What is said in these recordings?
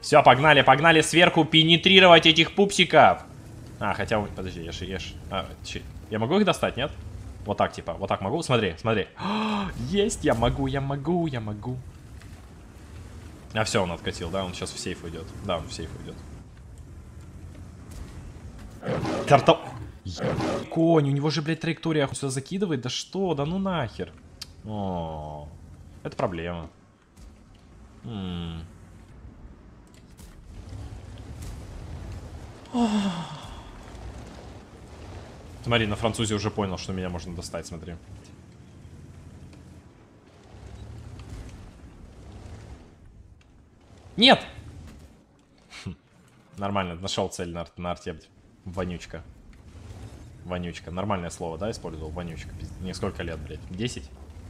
Все, погнали, погнали сверху пенетрировать этих пупсиков. А, хотя, подожди, ешь. Я могу их достать, нет? Вот так, типа, вот так могу? Смотри, смотри. Есть, я могу. А все, он откатил, да? Он сейчас в сейф уйдет. Да, он в сейф уйдет. Картал... Конь, у него же, блядь, траектория сюда закидывает. Да что? Да ну нахер. О, это проблема. Смотри, на французе уже понял, что меня можно достать, смотри. Нет! Нормально, нашел цель на арте. Вонючка. Вонючка. Нормальное слово, да, использовал? Вонючка. Мне сколько лет, блядь? 10?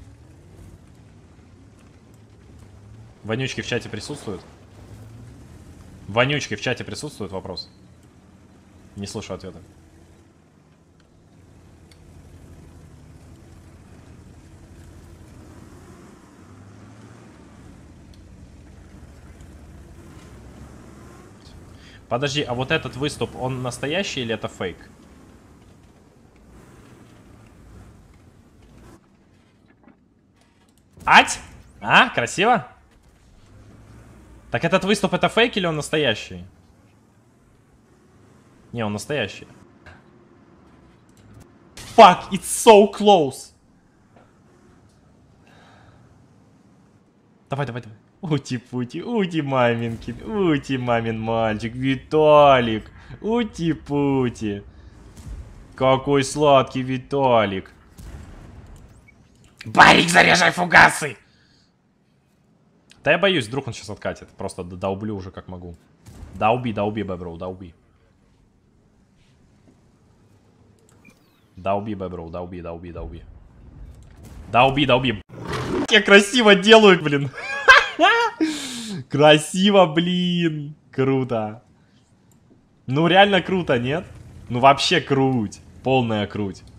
Вонючки в чате присутствуют? Вонючки в чате присутствуют? Вопрос. Не слышу ответа. Подожди, а вот этот выступ, он настоящий или это фейк? Ать? А, красиво? Так этот выступ это фейк или он настоящий? Не, он настоящий. Fuck, it's so close. Давай. Ути маминкин, ути мамин мальчик, Виталик, ути-пути. Какой сладкий Виталик. Барик, заряжай фугасы! Да я боюсь, вдруг он сейчас откатит. Просто долблю уже как могу. Долби, беброу, долби. Долби, беброу, долби. Долби. Я красиво делаю, блин. Красиво, блин. Круто. Ну реально круто, нет? Ну вообще круть. Полная круть.